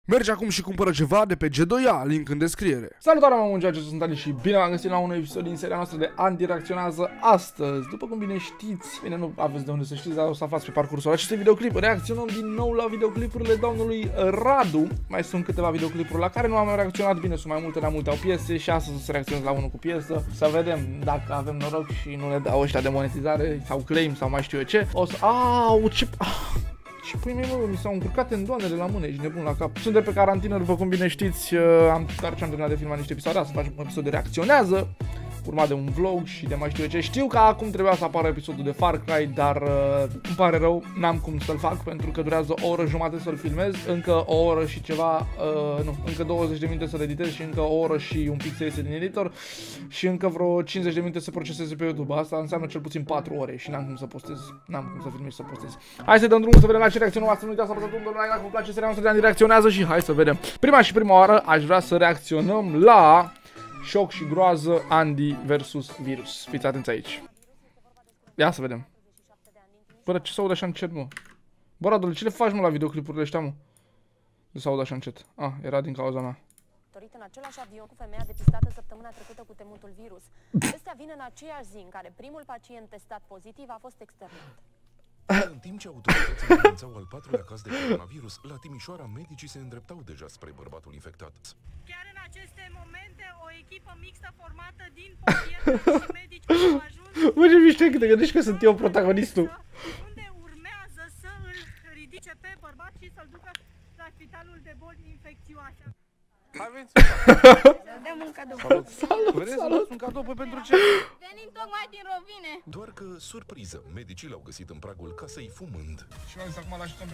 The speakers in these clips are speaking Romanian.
Mergi acum și cumpără ceva de pe G2A, link în descriere. Salutare, mă munceaci, sunt Ali și bine v-am găsit la un episod din seria noastră de Andy reacționează astăzi. După cum bine știți, bine, nu aveți de unde să știți, dar o să aflați pe parcursul acestui videoclip. Reacționăm din nou la videoclipurile domnului Radu. Mai sunt câteva videoclipuri la care nu am reacționat, bine, sunt mai multe au piese și astăzi o să reacționez la unul cu piesă. Să vedem dacă avem noroc și nu ne dau ăștia de monetizare sau claim sau mai știu eu ce. O să... Au, ce... Și păi mei, mi s-au încurcat tendoanele la mâne, ești nebun la cap. Suntem pe carantină, după cum bine știți, am terminat de filmat niște episoade, să facem un episod de reacționează, urmat de un vlog și de mai știu eu ce. Știu că acum trebuia să apară episodul de Far Cry, dar îmi pare rău, n-am cum să-l fac pentru că durează o oră jumate să-l filmez, încă o oră și ceva, încă 20 de minute să-l editez și încă o oră și un pic să iese din editor și încă vreo 50 de minute să proceseze pe YouTube. Asta înseamnă cel puțin 4 ore și n-am cum să postez, n-am cum să filmez și să postez. Hai să dăm drumul să vedem la ce reacționăm astăzi. Nu uitați să apăsați un like dacă vă place seria noastră de Andy reacționează și hai să vedem. Prima oară aș vrea să reacționăm la Șoc și groază, Andy vs Virus. Fiți atenți aici. Ia să vedem. Bă, ce s-aud așa încet, mă? Bă, Radule, ce le faci, mă, la videoclipurile ăștia, mă? De s-aud așa încet. Era din cauza mea. În același avion cu femeia depistată săptămâna trecută cu temutul virus. Vestea vine în aceeași zi în care primul pacient testat pozitiv a fost externat. În timp ce autoritățile anunțau al patrulea caz de coronavirus, la Timișoara medicii se îndreptau deja spre bărbatul infectat. Chiar în aceste momente, o echipă mixtă formată din pompieri și medici au ajuns... Bă, ce mișto că te gândești că sunt eu protagonistul. Unde urmează să îl ridice pe bărbat și să-l ducă la spitalul de boli infecțioase. Hai, veniți! Dăm un cadou. Salut! Un cadou, păi pentru ce? Venim tocmai din Rovine. Doar că, surpriză, medicii l-au găsit în pragul casei fumând. Și m-am zis acum la ajutor pe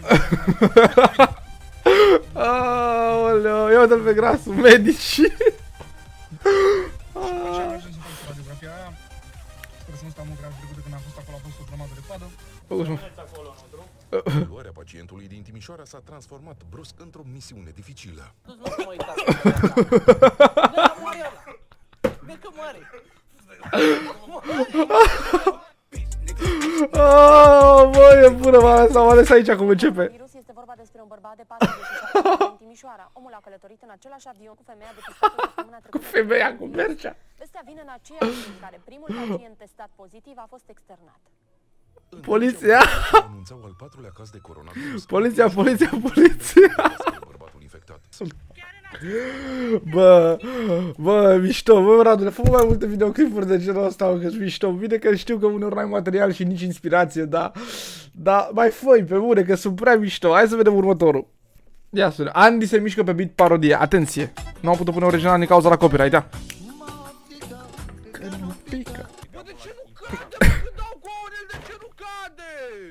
Aoleu, ia uite-l pe grasul, medici. Și am ajuns să fac radiografia aia. Sper să nu stau mult grav trecută când am fost acolo, a fost o grămadă de padă. Luarea pacientului din Timișoara s-a transformat brusc într-o misiune dificilă. Bă, e bună, m-am ales aici cum începe. Virus este vorba despre un bărbat de 47 ani din Timișoara. Omul a călătorit în același avion cu femeia depistată săptămâna trecută. Cu femeia, cu Mercea. Vestea vine în aceeași zi în care primul pacient testat pozitiv a fost externat. Poliția! Anunțau al patrulea caz de coronavirus. Poliția! Bărbatul infectat. Bă, mișto, bă, Radule, fă mai multe videoclipuri de genul ăsta, că-s mișto. Bine că știu că uneori n-ai material și nici inspirație, dar mai fă-i pe bune, că sunt prea mișto. Hai să vedem următorul. Ia să vedem. Andy se mișcă pe beat parodie. Atenție! Nu am putut pune original din cauza la copyright, da? Că nu pică. Bă, de ce nu cade? Bă, când dau cu Aurel, de ce nu cade?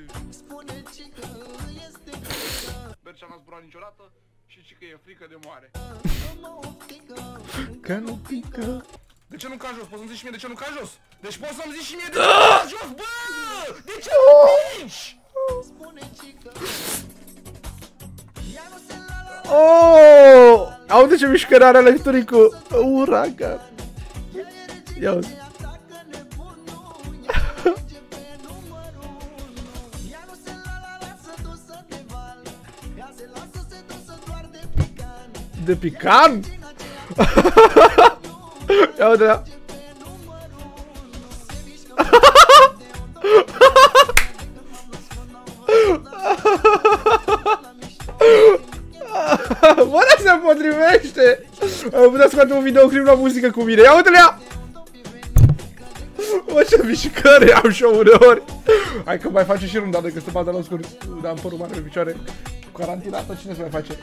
Bercea n-a zburat niciodată și zice că e frică de moare. Că nu pică. De ce nu ca jos? Poți să-mi zici și mie de ce nu ca jos? Deci poți să-mi zici și mie de ce nu ca jos? Bă! De ce nu pici? Oh! Aude ce mișcare are electricul. Uragan. Ia uzi. De pican? Ia uite-la. Bă, se potrivește! Puteți scoate un videoclip la muzică cu mine. Ia uite-le-a! Bă, ce mișcări am și-o uneori. Hai că mai face și runda de că se bată la scurt. Da, am părul mare pe picioare. Cu carantina asta cine se mai face?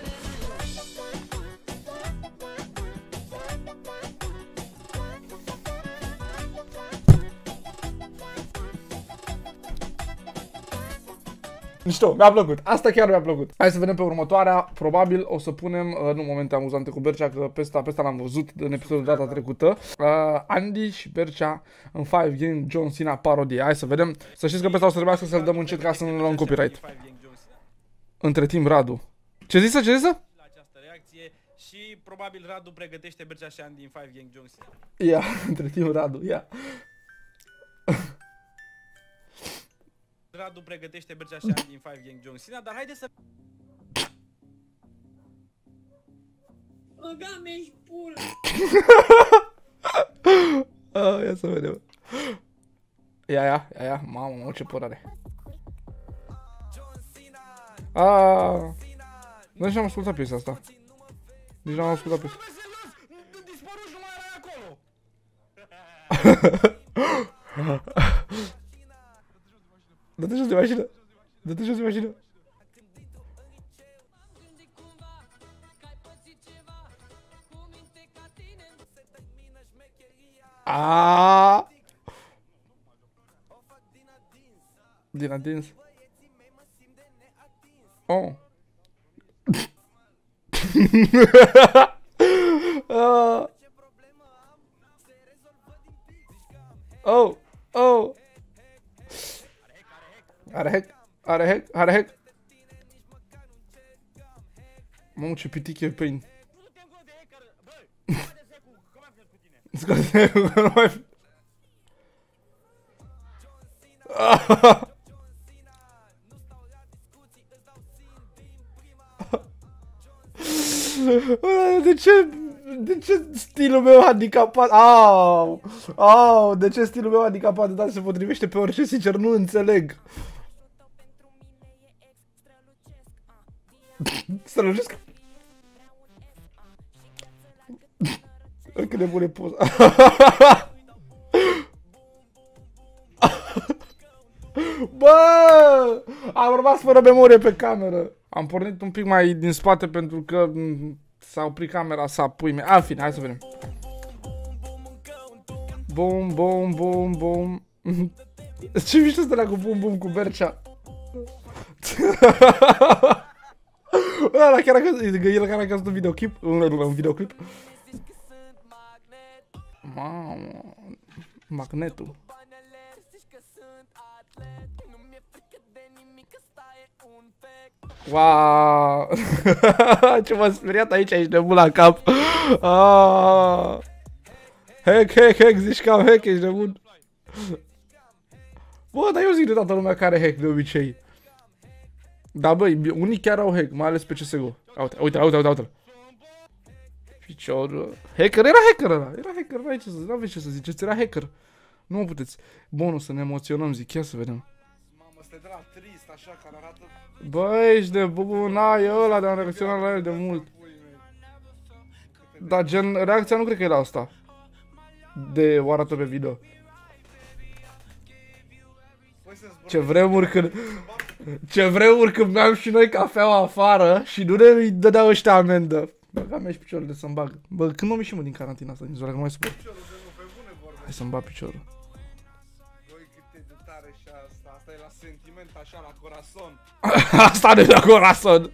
Mișto, mi-a plăcut. Asta chiar mi-a plăcut. Hai să vedem pe următoarea. Probabil o să punem, nu, momente amuzante cu Bercea, că pe ăsta l-am văzut în episodul data trecută. Andy și Bercea în 5 Game John Cena parodie. Hai să vedem. Să știți că pe ăsta o să trebuiască să-l dăm încet ca să nu luăm copyright. Între timp, Radu. Ce zisă? La această reacție și probabil Radu pregătește Bercea și Andy în 5 Gang John Cena. Ia, între timp, Radu, ia. Radu pregătește Bercea și Andy în 5 Gang John Cena, dar haideți să... Băga-mi-și pula. Ia să vedem. Ia, mamă, ce părare. Nici n-am ascultat piesa asta. Nici n-am ascultat piesa. Dispărut și nu mai erai acolo. Dă-te jos de mașină. Dă-te jos de mașină. Din atins. Oh. Oh. Are hack. Mamă, ce pitic e pâini. Scoate-cu, că nu mai... De ce stilul meu handicapat? De ce stilul meu handicapat de se potrivește pe orice, sincer, nu înțeleg. Strălucesc? Cât de bun e poza. Bă! Am rămas fără memorie pe cameră. Am pornit un pic mai din spate pentru că s-a oprit camera, s-a pui mea. În fine, hai să vedem. Bum. Ce mișto ăsta cu bum cu Bercea. El chiar a căzut un videoclip. Un videoclip. Mamă. Magnetul. Wow. Ce m-a speriat aici, ești nebun la cap. Hack, zici că am hack, ești nebun. Bă, dar eu zic de toată lumea care are hack de obicei. Da, băi, unii chiar au hack, mai ales pe CSGO. Uite-l. Piciorul. Hacker, era hacker, n-aveți ce să ziceți, era hacker. Nu mă puteți. Bun, o să ne emoționăm, zic, ia să vedem. Mamă, stai de la trist, așa, care arată... Bă, ești de bun, e ăla, de-am reacționat la el de mult. Dar gen, reacția nu cred că era asta. De o arată pe video. Ce vremuri când beam și noi cafeaua afară și nu ne dădeau ăștia amendă. Băga mea și piciorul de să-mi bag. Bă, când m-am ieșit mă din carantina asta, din zona, că nu mai suport. Hai să-mi bag piciorul. Băi, cât e de tare și asta. Asta e la sentiment, așa, la corazon. Asta de la corazon.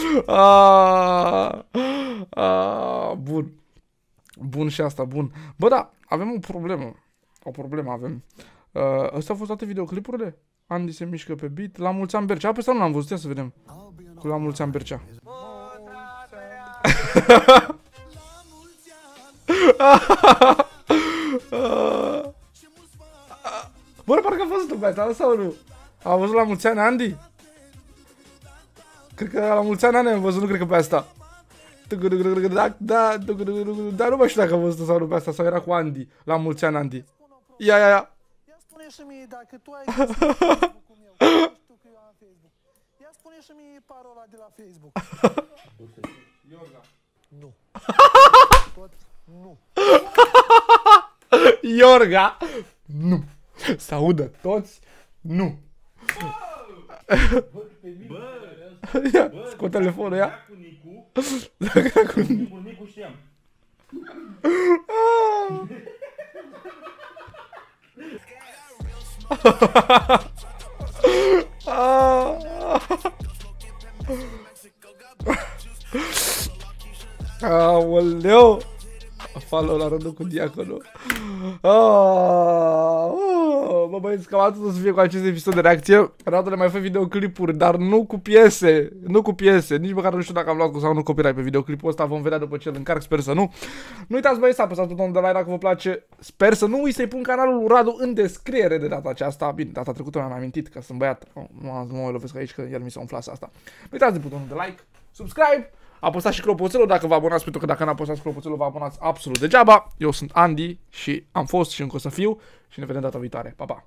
Bun. Bun și asta, bun. Bă, da, avem o problemă. O problemă avem. Astea au fost toate videoclipurile? Andy se mișcă pe beat. La mulți ani Bercea. Pe ăsta nu l-am văzut, ia să vedem. Cu la mulți ani Bercea. Bă, parcă a văzut pe asta, sau nu? A văzut la mulți ani Andy? Cred că la mulți ani am văzut, nu cred că pe asta. Dar nu mai știu dacă a văzut sau nu pe asta, sau era cu Andy. La mulți ani Andy. Ia. Ia spune și mie dacă tu ai Facebook-ul meu, că nu știu că eu am Facebook. Ia spune și mie parola de la Facebook. Iorga. Nu. Tot nu. Iorga. Nu. Să audă toți. Nu. Ia, scot telefonul, ia. Dacă cu Nicu știam. Aoleu. Follow la rândul cu diaconul. Bă, băieți, cam atât o să fie cu acest episod de reacție. Vreau le mai fac videoclipuri, dar nu cu piese. Nu cu piese. Nici măcar nu știu dacă am luat cu sau nu copyright pe videoclipul ăsta. Vom vedea după ce îl încarc, sper să nu. Nu uitați, băieți, să apăsați butonul de like dacă vă place. Sper să nu uit să-i pun canalul lui Radu în descriere de data aceasta. Bine, data trecută mi-am amintit că sunt băiat. Nu mă lovesc aici că el mi s-a umflat asta. Nu uitați de butonul de like, subscribe. Apăsați și clopoțelul dacă vă abonați, pentru că dacă nu apăsați clopoțelul vă abonați absolut degeaba. Eu sunt Andy și am fost și încă o să fiu și ne vedem data viitoare. Pa, pa!